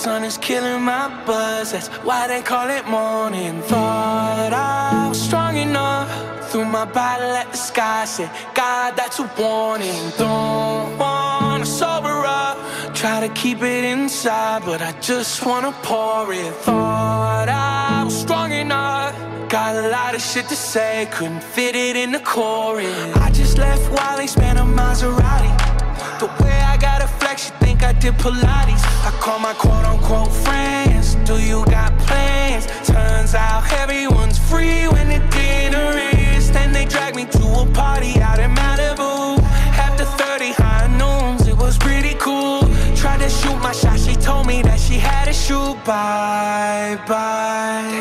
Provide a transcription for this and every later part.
sun is killing my buzz, that's why they call it morning. Thought I was strong enough, threw my bottle at the sky, said, God, that's a warning. Don't wanna sober up, try to keep it inside, but I just wanna pour it. Thought I was strong enough, got a lot of shit to say, couldn't fit it in the chorus. I just left Wally, spent a Maserati. The way I got a flex, you think I did Pilates. I call my quote-unquote friends, do you got plans? Turns out everyone's free when the dinner is. Then they drag me to a party out in Malibu. After 30 high noons, it was pretty cool. Tried to shoot my shot, she told me that she had to shoot. Bye-bye.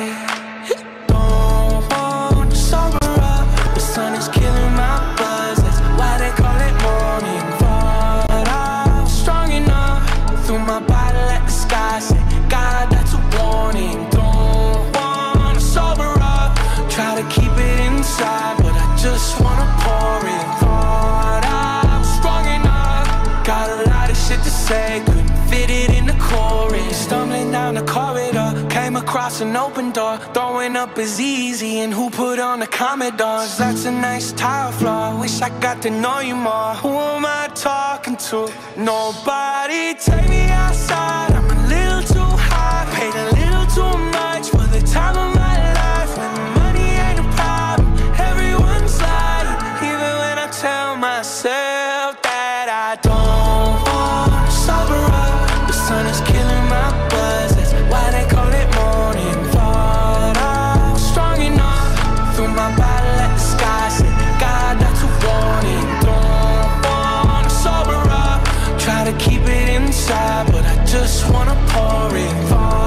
Don't want to sober up, the sun is killing my buzz, that's why they call it morning. Thought I was strong enough, threw my bottle at the sky, said, God, that's a warning. Don't wanna sober up, try to keep it inside, but I just wanna pour it. Thought I was strong enough, got a lot of shit to say, couldn't fit it in the chorus. Stumbling down the corridor, came across an open door. Throwing up is easy, and who put on the Commodores? That's a nice tile floor, wish I got to know you more. Who am I talking to? Nobody. Take me outside, I'm a little too high, paid a little too much for the time of my life. When money ain't a problem, everyone's lying, even when I tell myself that I don't want to sober up. The sun is killing my buzz, that's why they call it morning. Thought I was strong enough, threw my bottle at the sky, said, God, that's a warning. Don't wanna sober up, try to keep it inside, but I just wanna pour it.